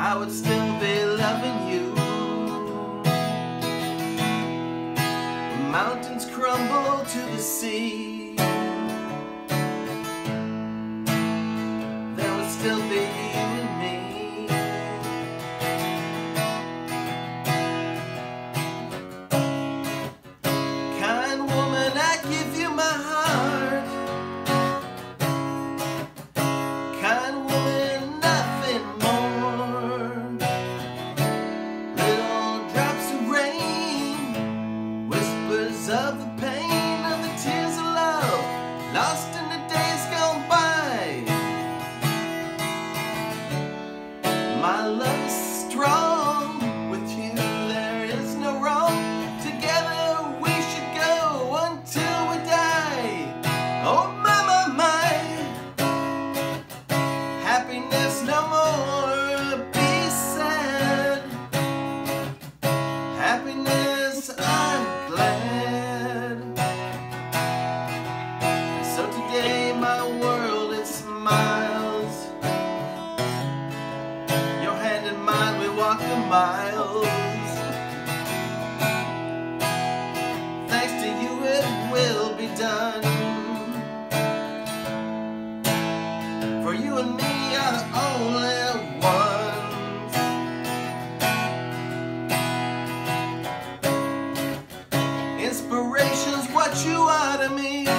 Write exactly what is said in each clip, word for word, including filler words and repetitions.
I would still be loving you. Mountains crumble to the sea, there would still be you and me. Kind woman, I give you my heart. Kind woman, nothing more. Little drops of rain, whispers of the pain, of the tears of love, lost in the days gone by. My love is strong, with you there is no wrong. Together we should go until we die. Oh my, my, my, happiness no more, be sad. Happiness, I'm glad. So today my world, it smiles. Your hand in mine, we walk the miles. Thanks to you it will be done. For you and me are the only ones. Inspiration's what you are to me.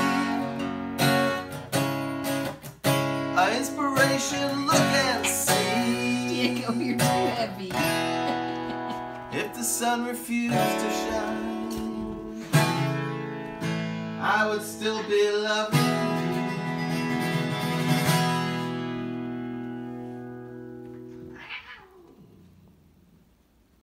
A inspiration, look and see. Diego, you're too heavy. If the sun refused to shine, I would still be loving you.